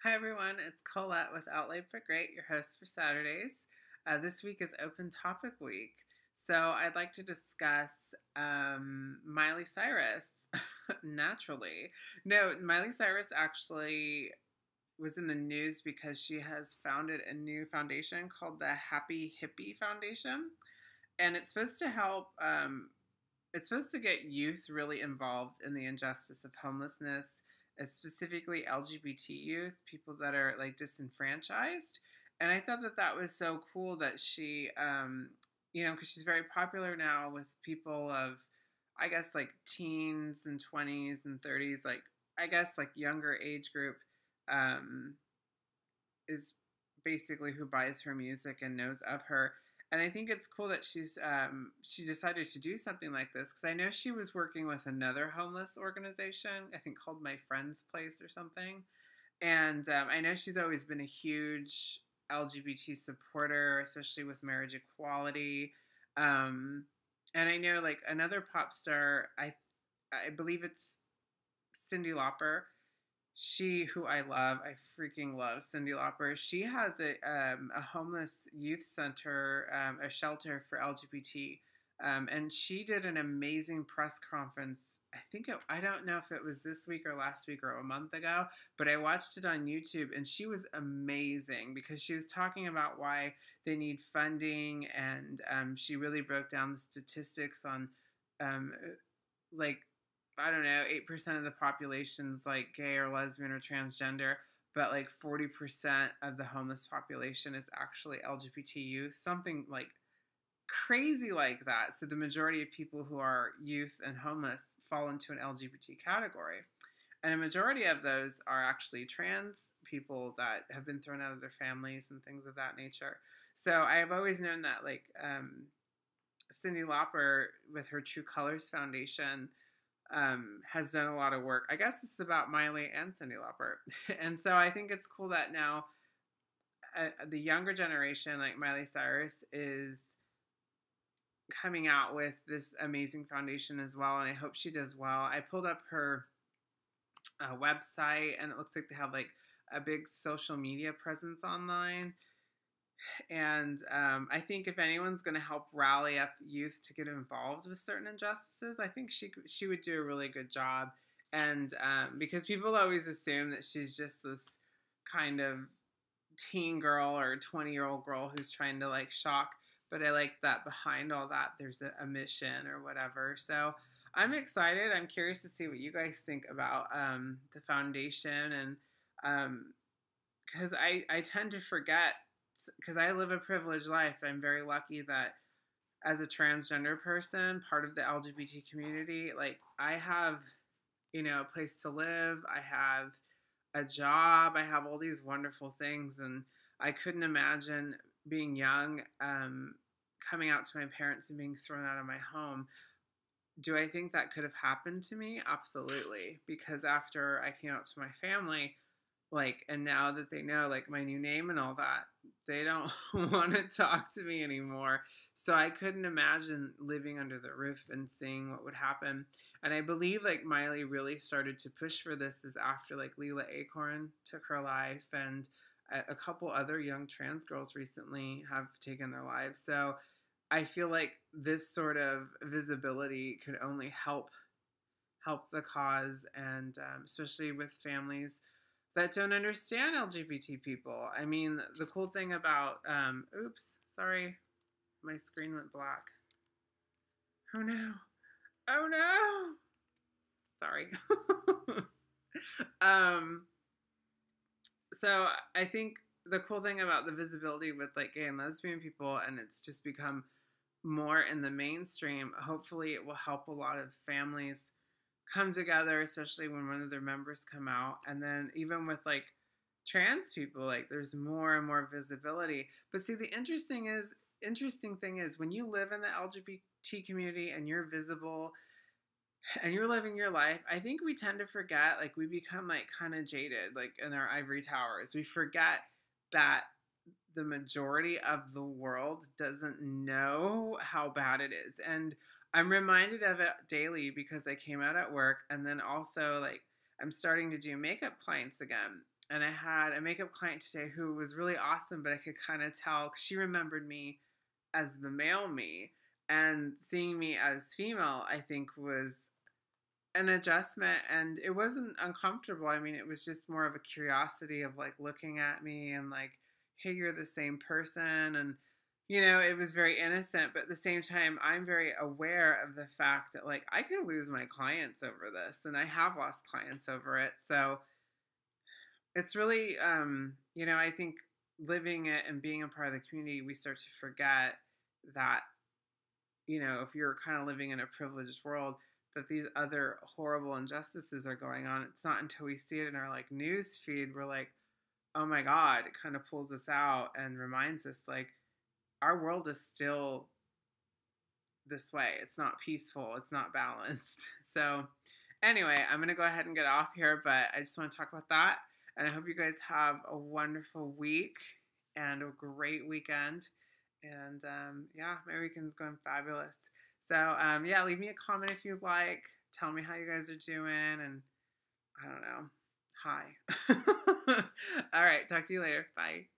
Hi everyone, it's Colette with Outlaid for Great, your host for Saturdays. This week is Open Topic Week, so I'd like to discuss Miley Cyrus. Naturally, no, Miley Cyrus actually was in the news because she has founded a new foundation called the Hippie Foundation, and it's supposed to help. It's supposed to get youth really involved in the injustice of homelessness, specifically LGBT youth, people that are like disenfranchised. And I thought that that was so cool that she, because she's very popular now with people of, I guess, like teens and 20s and 30s, like, I guess, like younger age group um, is basically who buys her music and knows of her. And I think it's cool that she decided to do something like this because I know she was working with another homeless organization, I think called My Friend's Place or something. And I know she's always been a huge LGBT supporter, especially with marriage equality. And I know like another pop star, I believe it's Cyndi Lauper. She, who I love, I freaking love Cyndi Lauper. She has a homeless youth center, a shelter for LGBT, and she did an amazing press conference. I don't know if it was this week or last week or a month ago, but I watched it on YouTube, and she was amazing because she was talking about why they need funding, and she really broke down the statistics on, like I don't know, 8% of the population's like gay or lesbian or transgender, but like 40% of the homeless population is actually LGBT youth, something like crazy like that. So the majority of people who are youth and homeless fall into an LGBT category. And a majority of those are actually trans people that have been thrown out of their families and things of that nature. So I have always known that like Cyndi Lauper with her True Colors Foundation has done a lot of work. I guess it's about Miley and Cyndi Lauper. And so I think it's cool that now the younger generation, like Miley Cyrus, is coming out with this amazing foundation as well. And I hope she does well. I pulled up her website, and it looks like they have like a big social media presence online. And I think if anyone's going to help rally up youth to get involved with certain injustices, I think she would do a really good job. And because people always assume that she's just this kind of teen girl or 20-year-old girl who's trying to like shock, but I like that behind all that there's a mission or whatever. So I'm excited. I'm curious to see what you guys think about the foundation, and because I tend to forget, because I live a privileged life. I'm very lucky that as a transgender person, part of the LGBT community, like I have, a place to live. I have a job. I have all these wonderful things. And I couldn't imagine being young, coming out to my parents and being thrown out of my home. Do I think that could have happened to me? Absolutely. Because after I came out to my family, like, and now that they know like my new name and all that, they don't want to talk to me anymore. So I couldn't imagine living under the roof and seeing what would happen. And I believe like Miley really started to push for this is after like Leela Acorn took her life, and a couple other young trans girls recently have taken their lives. So I feel like this sort of visibility could only help the cause, and especially with families that don't understand LGBT people. I mean, the cool thing about, oops, sorry, my screen went black. Oh no. Oh no. Sorry. So I think the cool thing about the visibility with like gay and lesbian people, and it's just become more in the mainstream, hopefully it will help a lot of families come together, especially when one of their members come out. And then even with like trans people, like there's more and more visibility. But see, the interesting thing is when you live in the LGBT community and you're visible and you're living your life, I think we tend to forget, like we become like kind of jaded, like in our ivory towers. We forget that the majority of the world doesn't know how bad it is. And I'm reminded of it daily because I came out at work, and then also like I'm starting to do makeup clients again. And I had a makeup client today who was really awesome, but I could kind of tell 'cause she remembered me as the male me. And seeing me as female, I think, was an adjustment, and it wasn't uncomfortable. I mean, it was just more of a curiosity of like looking at me and like, hey, you're the same person. And, it was very innocent, but at the same time, I'm very aware of the fact that like I could lose my clients over this, and I have lost clients over it. So it's really, I think living it and being a part of the community, we start to forget that if you're kind of living in a privileged world, that these other horrible injustices are going on. It's not until we see it in our like news feed, we're like, oh my God, it kind of pulls us out and reminds us like our world is still this way. It's not peaceful. It's not balanced. So anyway, I'm going to go ahead and get off here, but I just want to talk about that. And I hope you guys have a wonderful week and a great weekend. And yeah, my weekend's going fabulous. So yeah, leave me a comment if you like. Tell me how you guys are doing. And I don't know. Hi. All right. Talk to you later. Bye.